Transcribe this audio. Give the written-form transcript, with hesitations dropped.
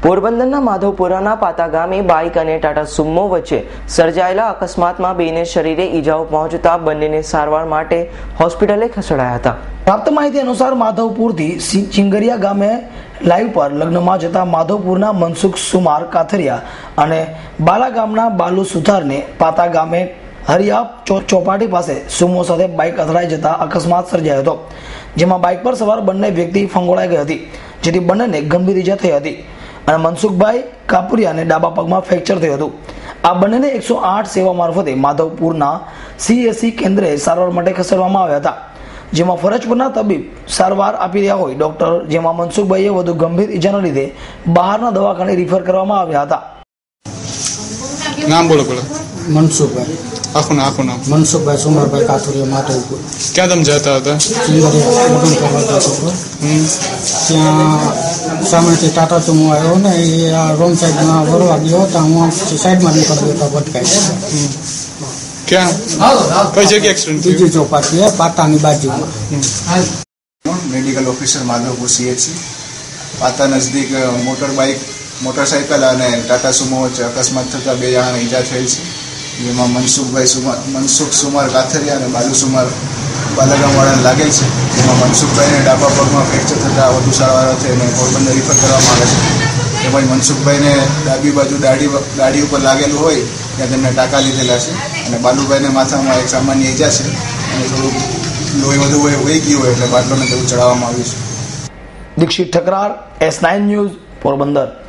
પોરબંદરના માધવપુરાના પાતા ગામે બાઇક અને ટાટા સુમો વચ્ચે સર્જાયેલા અકસ્માતમાં બેને શરીરે ઈજાઓ પહોંચતા બંનેને સારવાર માટે હોસ્પિટલે ખસેડાયા હતા। પ્રાપ્ત માહિતી અનુસાર માધવપુરથી ચિંગરિયા ગામે લાઈવ પર લગ્નમાં જતા માધવપુરના મનસુખ સુમાર કાથરિયા અને બાલા ગામના બાલુ સુથારને પાતા ગામે હરિયા ચોપાટી પાસે સુમો સાથે બાઇક અથડાઈ જતા અકસ્માત સર્જાયો હતો, જેમાં બાઇક પર સવાર બંને વ્યક્તિ ફંગોળાઈ ગઈ હતી, જેથી બંનેને ગંભીર ઈજા થઈ હતી અને મનસુખભાઈ કાપુરિયાને ડાબા પગમાં ફ્રેક્ચર થયું હતું। આ બંનેને 108 સેવા મારફતે માધવપુરના CSC કેન્દ્રે સારવાર માટે ખસેડવામાં આવ્યા હતા, જેમાં ફરજ પરના તબીબ સારવાર આપી રહ્યા હોય ડોક્ટર, જેમાં મનસુખભાઈએ વધુ ગંભીર ઈજાના લીધે બહારના દવાખાને રિફર કરવામાં આવ્યા હતા। नाम बोलो बोलो। मनसुखभाई आखो नाम मनसुखभाई सुमरभाई काथुरिया माधवपुर। क्या तुम जाता था? चिंगरिया लग्न કરવા જતો હતો। ત્યાં સામેથી ટાટા સુમો આવ્યો ને એ આ રોંગ સાઈડમાં વળવા ગયો તો હું સાઈડમાં નીકળ્યો તો ભટકાઈ। क्या કઈ જગ્યાએ એક્સિડન્ટ થયો? બીજી ચોપાટી પાટાની બાજુમાં। मेडिकल ऑफिसर माधवपुर CHC पाता नजदीक मोटरसाइकल અને ટાટા સુમો વચ્ચે અકસ્માત થતા બે જણાને ઈજા થઈ છે, જેમાં મનસુખ સુમાર કાથરિયા અને બાલુ સુમાર બાલાગામવાળાને લાગેલ છે, જેમાં મનસુખભાઈને ડાબા પગમાં ફ્રેક્ચર થતાં વધુ સારવાર અર્થે એને પોરબંદર રિફર કરવામાં આવે છે। તેમજ મનસુખભાઈને ડાબી બાજુ દાઢી ઉપર લાગેલું હોય ત્યાં તેમને ટાંકા લીધેલા છે અને બાલુભાઈને માથામાં એક સામાન્ય ઈજા છે અને થોડુંક લોહી વધુ વહી ગયું હોય એટલે બાટલોને તેવું ચડાવવામાં આવ્યું છે। Dixit Thakrar, S9 news, Porbandar.